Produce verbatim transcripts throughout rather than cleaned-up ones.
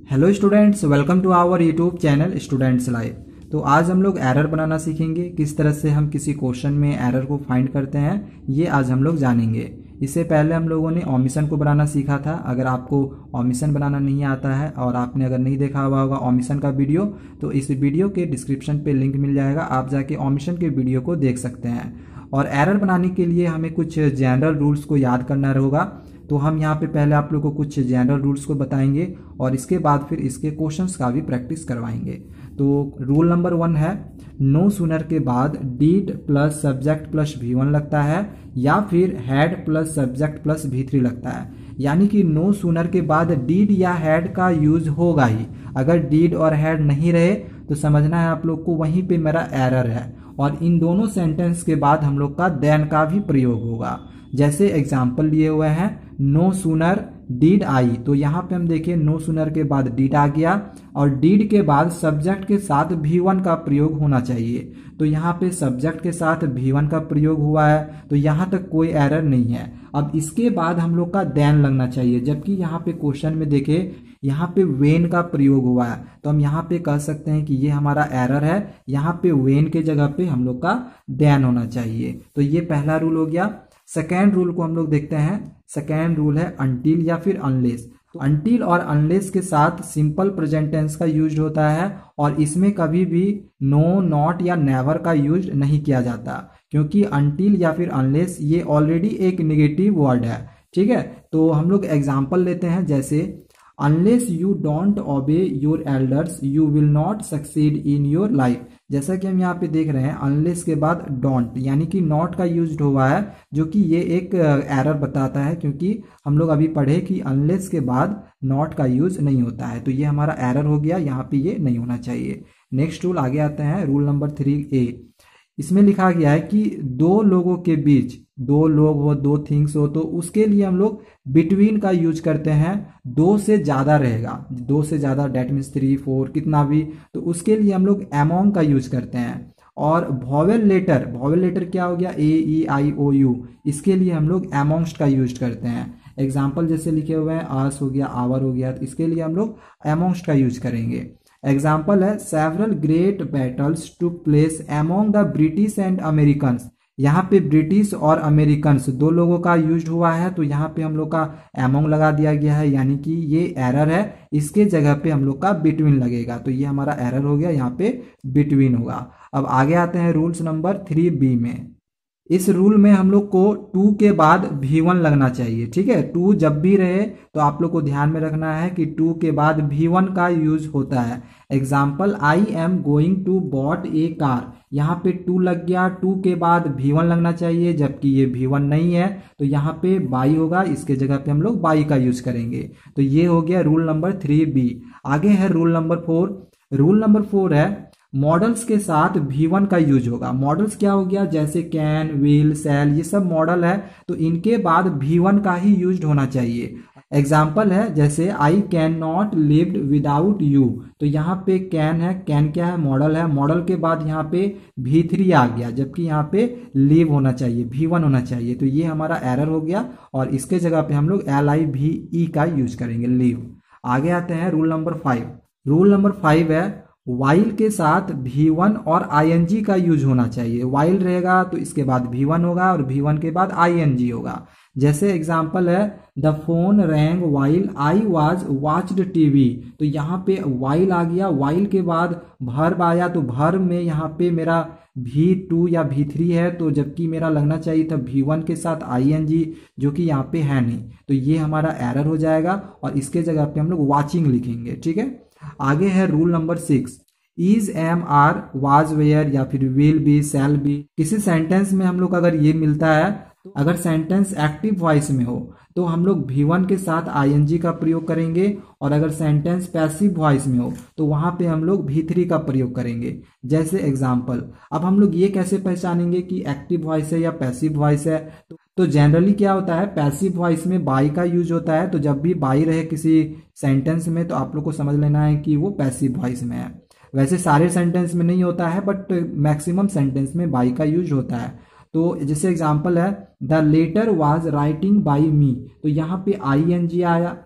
Hello students, welcome to our YouTube channel students live. तो आज हम लोग एरर बनाना सीखेंगे। किस तरह से हम किसी क्वेश्चन में एरर को फाइंड करते हैं, ये आज हम लोग जानेंगे। इससे पहले हम लोगों ने ओमिशन को बनाना सीखा था। अगर आपको ओमिशन बनाना नहीं आता है और आपने अगर नहीं देखा हुआ होगा ओमिशन का वीडियो, तो इस वीडियो के डिस्क्रिप्शन पे लिंक मिल जाएगा, आप जाके ओमिशन के वीडियो को देख सकते हैं। और एरर बनाने के लिए हमें कुछ जनरल रूल्स को याद करना होगा। तो हम यहाँ पे पहले आप लोग को कुछ जनरल रूल्स को बताएंगे और इसके बाद फिर इसके क्वेश्चंस का भी प्रैक्टिस करवाएंगे। तो रूल नंबर वन है, नो सूनर के बाद did plus subject plus V one लगता है या फिर had plus subject plus V three लगता है। यानी कि नो सूनर के बाद डीड या हैड का यूज होगा ही। अगर डीड और हैड नहीं रहे तो समझना है आप लोग को वहीं पे मेरा एरर है। और इन दोनों सेंटेंस के बाद हम लोग का देन का भी प्रयोग होगा। जैसे एग्जाम्पल लिए हुए हैं, नो सूनर डीड आई, तो यहाँ पे हम देखिए नो सूनर के बाद डीड आ गया और डीड के बाद सब्जेक्ट के साथ वी वन का प्रयोग होना चाहिए। तो यहाँ पे सब्जेक्ट के साथ वी वन का प्रयोग हुआ है, तो यहाँ तक कोई एरर नहीं है। अब इसके बाद हम लोग का देन लगना चाहिए, जबकि यहाँ पे क्वेश्चन में देखे यहाँ पे वेन का प्रयोग हुआ है, तो हम यहाँ पे कह सकते हैं कि ये हमारा एरर है। यहाँ पे वेन के जगह पे हम लोग का देन होना चाहिए। तो ये पहला रूल हो गया। सेकेंड रूल को हम लोग देखते हैं। सेकेंड रूल है अनटिल या फिर अनलेस। तो अनटिल और अनलेस के साथ सिंपल प्रेजेंट टेंस का यूज होता है और इसमें कभी भी नो, नॉट या नेवर का यूज नहीं किया जाता, क्योंकि अनटिल या फिर अनलेस ये ऑलरेडी एक नेगेटिव वर्ड है। ठीक है, तो हम लोग एग्जाम्पल लेते हैं। जैसे unless you don't obey your elders you will not succeed in your life. जैसा कि हम यहाँ पे देख रहे हैं, अनलेस के बाद डोंट यानी कि नॉट का यूज हुआ है, जो कि ये एक एरर बताता है, क्योंकि हम लोग अभी पढ़े कि अनलेस के बाद नॉट का यूज नहीं होता है। तो ये हमारा एरर हो गया, यहाँ पे ये नहीं होना चाहिए। नेक्स्ट रूल आगे आते हैं, रूल नंबर थ्री ए। इसमें लिखा गया है कि दो लोगों के बीच, दो लोग हो, दो थिंग्स हो, तो उसके लिए हम लोग बिटवीन का यूज करते हैं। दो से ज्यादा रहेगा, दो से ज्यादा डेट मीन्स थ्री फोर कितना भी, तो उसके लिए हम लोग अमोंग का यूज करते हैं। और वॉवेल लेटर, वॉवेल लेटर क्या हो गया, ए ई आई ओ यू, इसके लिए हम लोग अमोंगस्ट का यूज करते हैं। एग्जाम्पल जैसे लिखे हुए हैं, आस हो गया, आवर हो गया, तो इसके लिए हम लोग अमोंगस्ट का यूज करेंगे। एग्जाम्पल है, several great battles took place among the British and Americans. यहाँ पे ब्रिटिश और अमेरिकन्स दो लोगों का यूज हुआ है, तो यहाँ पे हम लोग का अमोंग लगा दिया गया है, यानी कि ये एरर है। इसके जगह पे हम लोग का बिटवीन लगेगा, तो ये हमारा एरर हो गया, यहाँ पे बिटवीन होगा। अब आगे आते हैं रूल्स नंबर थ्री बी में। इस रूल में हम लोग को टू के बाद वी वन लगना चाहिए। ठीक है, टू जब भी रहे तो आप लोग को ध्यान में रखना है कि टू के बाद वी वन का यूज होता है। Example, I am going to bought a car, यहाँ पे टू लग गया, टू के बाद वी वन लगना चाहिए, जबकि ये वी वन नहीं है, तो यहाँ पे बाई होगा, इसके जगह पे हम लोग बाई का यूज करेंगे। तो ये हो गया रूल नंबर थ्री बी। आगे है rule number four. Rule number four है, मॉडल्स के साथ वी वन का यूज होगा। मॉडल्स क्या हो गया, जैसे कैन, विल, सेल, ये सब मॉडल है, तो इनके बाद वी वन का ही यूज होना चाहिए। एग्जाम्पल है, जैसे I can not live without you, तो यहाँ पे कैन है, कैन क्या है, मॉडल है, मॉडल के बाद यहाँ पे वी थ्री आ गया, जबकि यहाँ पे लिव होना चाहिए, वी वन होना चाहिए। तो ये हमारा एरर हो गया और इसके जगह पे हम लोग एल आई वी ई का यूज करेंगे, लिव। आगे आते हैं rule number five. Rule number five है, वाइल के साथ वी वन और आई एन जी का यूज होना चाहिए। वाइल रहेगा तो इसके बाद वी वन होगा और वी वन के बाद आई एन जी होगा। जैसे एग्जाम्पल है, the phone rang while I was watched TV, तो यहाँ पे वाइल आ गया, वाइल के बाद भर्ब आया, तो भर्ब में यहाँ पे मेरा वी टू या वी थ्री है, तो जबकि मेरा लगना चाहिए था वी वन के साथ आई एन जी, जो कि यहाँ पे है नहीं, तो ये हमारा एरर हो जाएगा और इसके जगह पे हम लोग वॉचिंग लिखेंगे। ठीक है, आगे है rule number six. Is, am, are, was, were या फिर विल बी, शैल बी, किसी सेंटेंस में हम लोग अगर ये मिलता है, तो अगर सेंटेंस एक्टिव वॉइस में हो तो हम लोग वी वन के साथ आई एन जी का प्रयोग करेंगे, और अगर सेंटेंस पैसिव वॉइस में हो तो वहां पे हम लोग वी थ्री का प्रयोग करेंगे। जैसे एग्जाम्पल, अब हम लोग ये कैसे पहचानेंगे कि एक्टिव वॉइस है या पैसिव वॉइस है, तो, तो जनरली क्या होता है, पैसिव वॉइस में बाई का यूज होता है, तो जब भी बाई रहे किसी सेंटेंस में तो आप लोग को समझ लेना है कि वो पैसिव वॉइस में है। वैसे सारे सेंटेंस में नहीं होता है, बट मैक्सिमम सेंटेंस में बाई का यूज होता है। तो जैसे एग्जाम्पल है, the letter was writing by me, तो यहाँ पे आई एन जी आया,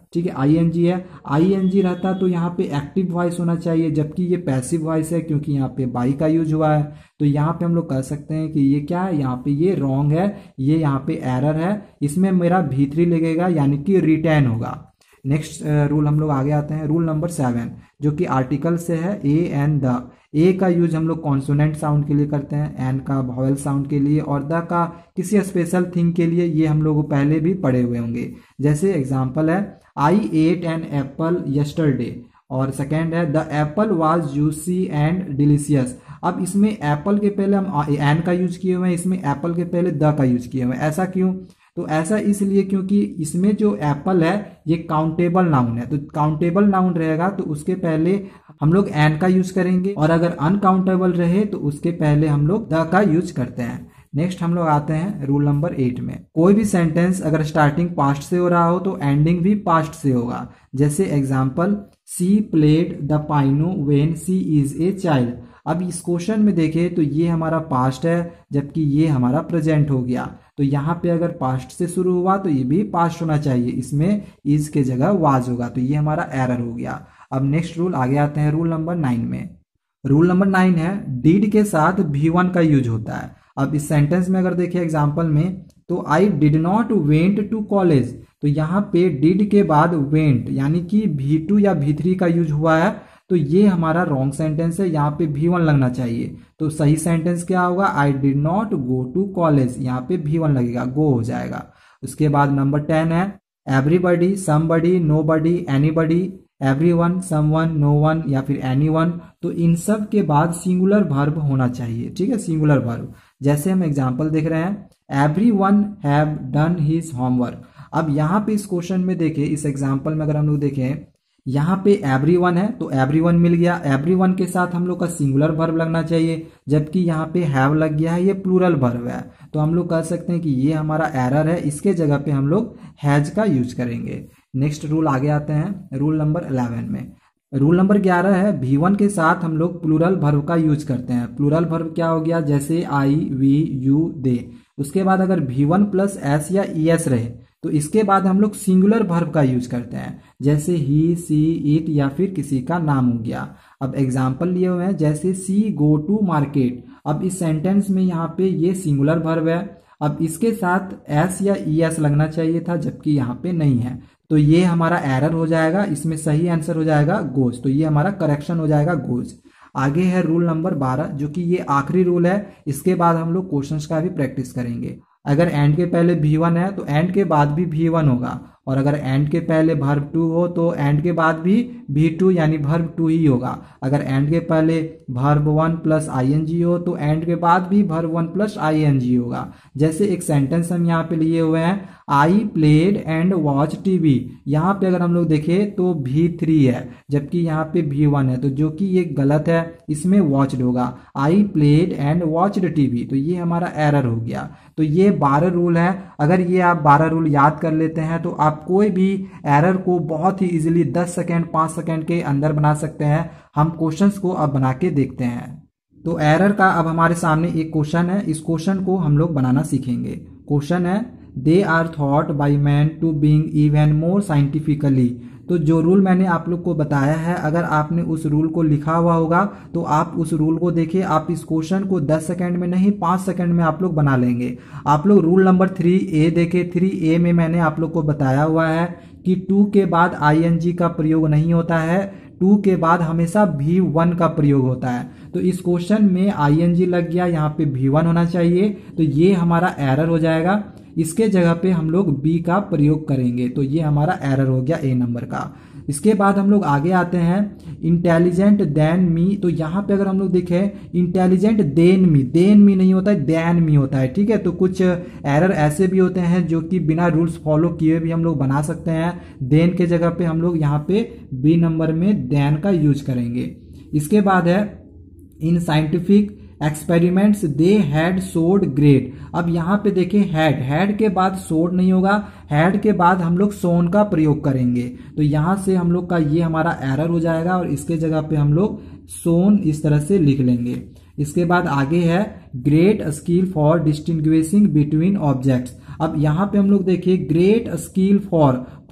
ठीक है, आई एन जी है, आई एन जी रहता तो यहाँ पे एक्टिव वॉइस होना चाहिए, जबकि ये पैसिव वॉइस है क्योंकि यहाँ पे बाई का यूज हुआ है। तो यहाँ पे हम लोग कह सकते हैं कि ये क्या है, यहाँ पे ये रॉन्ग है, ये यहाँ पे एरर है, इसमें मेरा भी थ्री लगेगा यानी कि रिटेन होगा। नेक्स्ट रूल हम लोग आगे आते हैं, रूल नंबर सेवन, जो कि आर्टिकल से है, ए एन द। ए का यूज हम लोग कॉन्सोनेंट साउंड के लिए करते हैं, एन का वॉवेल साउंड के लिए, और द का किसी स्पेशल थिंग के लिए। ये हम लोग पहले भी पढ़े हुए होंगे। जैसे एग्जांपल है, I ate an apple yesterday, और सेकेंड है the apple was juicy and delicious. अब इसमें एप्पल के पहले हम एन का यूज किए हुए हैं, इसमें एप्पल के पहले द का यूज किए हुए हैं। ऐसा क्यों? तो ऐसा इसलिए क्योंकि इसमें जो एप्पल है ये काउंटेबल नाउन है, तो काउंटेबल नाउन रहेगा तो उसके पहले हम लोग एन का यूज करेंगे, और अगर अनकाउंटेबल रहे तो उसके पहले हम लोग द का यूज करते हैं। नेक्स्ट हम लोग आते हैं रूल नंबर एट में। कोई भी सेंटेंस अगर स्टार्टिंग पास्ट से हो रहा हो तो एंडिंग भी पास्ट से होगा। जैसे example, she played the piano when she is a child. अब इस क्वेश्चन में देखें तो ये हमारा पास्ट है, जबकि ये हमारा प्रेजेंट हो गया। तो यहाँ पे अगर पास्ट से शुरू हुआ तो ये भी पास्ट होना चाहिए, इसमें इज के जगह वाज होगा, तो ये हमारा एरर हो गया। अब नेक्स्ट रूल आगे आते हैं, रूल नंबर नाइन में। रूल नंबर नाइन है, डिड के साथ भी वन का यूज होता है। अब इस सेंटेंस में अगर देखिए एग्जाम्पल में, तो I did not went to college, तो यहाँ पे डिड के बाद वेंट यानी कि भी टू या भी थ्री का यूज हुआ है, तो ये हमारा रॉन्ग सेंटेंस है, यहाँ पे भी वन लगना चाहिए। तो सही सेंटेंस क्या होगा, I did not go to college, यहाँ पे भी वन लगेगा, गो हो जाएगा। उसके बाद नंबर टेन है, everybody, somebody, nobody, anybody, everyone, someone, no one या फिर एनीवन। तो इन सब के बाद सिंगुलर वर्ब होना चाहिए, ठीक है, सिंगुलर वर्ब। जैसे हम एग्जाम्पल देख रहे हैं, everyone have done his homework. अब यहाँ पे इस क्वेश्चन में देखें, इस एग्जाम्पल में अगर हम लोग देखें, यहाँ पे एवरीवन है तो एवरीवन मिल गया, एवरीवन के साथ हम लोग का सिंगुलर वर्ब लगना चाहिए, जबकि यहाँ पे हैव लग गया है, ये प्लूरल वर्ब है। तो हम लोग कह सकते हैं कि ये हमारा एरर है, इसके जगह पे हम लोग हैज का यूज करेंगे। नेक्स्ट रूल आगे आते हैं, रूल नंबर इलेवन में। रूल नंबर ग्यारह है, भी वन के साथ हम लोग प्लूरल वर्ब का यूज करते हैं। प्लूरल वर्ब क्या हो गया, जैसे आई, वी, यू, दे। उसके बाद अगर भी वन प्लस एस या ई एस रहे तो इसके बाद हम लोग सिंगुलर वर्ब का यूज करते हैं, जैसे ही, सी, इट या फिर किसी का नाम हो गया। अब एग्जाम्पल लिए हुए हैं, जैसे सी गो टू मार्केट। अब इस सेंटेंस में यहाँ पे ये सिंगुलर वर्ब है, अब इसके साथ एस या ई एस लगना चाहिए था, जबकि यहाँ पे नहीं है, तो ये हमारा एरर हो जाएगा। इसमें सही आंसर हो जाएगा गोज, तो ये हमारा करेक्शन हो जाएगा गोज। आगे है रूल नंबर बारह, जो कि ये आखिरी रूल है, इसके बाद हम लोग क्वेश्चंस का भी प्रैक्टिस करेंगे। अगर एंड के पहले भी वन है तो एंड के बाद भी भी वन होगा, और अगर एंड के पहले वर्ब टू हो तो एंड के बाद भी भी टू यानी वर्ब टू ही होगा। अगर एंड के पहले verb one plus I N G हो तो एंड के बाद भी verb one plus I N G होगा। जैसे एक सेंटेंस हम यहाँ पे लिए हुए हैं, I played and watch TV. यहाँ पे अगर हम लोग देखें तो भी थ्री है, जबकि यहाँ पे भी वन है, तो जो कि ये गलत है, इसमें वॉच्ड होगा। I played and watched TV, तो ये हमारा एरर हो गया। तो ये बारह रूल है, अगर ये आप बारह रूल याद कर लेते हैं तो आप कोई भी एरर को बहुत ही इजीली दस सेकंड पाँच सेकंड के अंदर बना सकते हैं। हम क्वेश्चंस को अब बना के देखते हैं। तो एरर का अब हमारे सामने एक क्वेश्चन है, इस क्वेश्चन को हम लोग बनाना सीखेंगे। क्वेश्चन है, they are thought by man to being even more scientifically. तो जो रूल मैंने आप लोग को बताया है, अगर आपने उस रूल को लिखा हुआ होगा तो आप उस रूल को देखिए। आप इस क्वेश्चन को दस सेकंड में नहीं पाँच सेकंड में आप लोग बना लेंगे। आप लोग रूल नंबर थ्री ए देखे, थ्री ए में मैंने आप लोग को बताया हुआ है कि टू के बाद आई एन जी का प्रयोग नहीं होता है, टू के बाद हमेशा भी वन का प्रयोग होता है। तो इस क्वेश्चन में आई एन जी लग गया, यहाँ पे भी वन होना चाहिए, तो ये हमारा एरर हो जाएगा। इसके जगह पे हम लोग बी का प्रयोग करेंगे, तो ये हमारा एरर हो गया ए नंबर का। इसके बाद हम लोग आगे आते हैं, इंटेलिजेंट देन मी। तो यहाँ पे अगर हम लोग देखें, intelligent than me, than me नहीं होता है, देन मी होता है, ठीक है। तो कुछ एरर ऐसे भी होते हैं जो कि बिना रूल्स फॉलो किए भी हम लोग बना सकते हैं। देन के जगह पे हम लोग यहाँ पे बी नंबर में देन का यूज करेंगे। इसके बाद है, in scientific experiments they had showed great. अब यहाँ पे देखें, हैड, हैड के बाद सोड नहीं होगा, हैड के बाद हम लोग सोन का प्रयोग करेंगे, तो यहाँ से हम लोग का ये हमारा एरर हो जाएगा, और इसके जगह पे हम लोग सोन इस तरह से लिख लेंगे। इसके बाद आगे है, great skill for distinguishing between objects. अब यहाँ पे हम लोग देखिए, ग्रेट स्किल फॉर,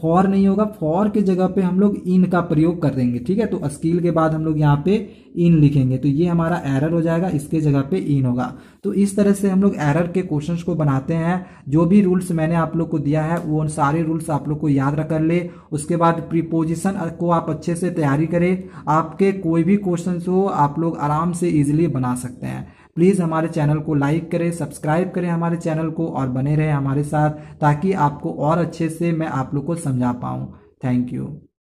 फॉर नहीं होगा, फॉर के जगह पे हम लोग इन का प्रयोग कर देंगे। ठीक है, तो स्किल के बाद हम लोग यहाँ पे इन लिखेंगे, तो ये हमारा एरर हो जाएगा, इसके जगह पे इन होगा। तो इस तरह से हम लोग एरर के क्वेश्चंस को बनाते हैं। जो भी रूल्स मैंने आप लोग को दिया है वो सारे रूल्स आप लोग को याद रख कर ले। उसके बाद प्रीपोजिशन को आप अच्छे से तैयारी करें। आपके कोई भी क्वेश्चन हो आप लोग आराम से इजीली बना सकते हैं। प्लीज़ हमारे चैनल को लाइक करें, सब्सक्राइब करें हमारे चैनल को और बने रहें हमारे साथ, ताकि आपको और अच्छे से मैं आप लोग को समझा पाऊँ। Thank you.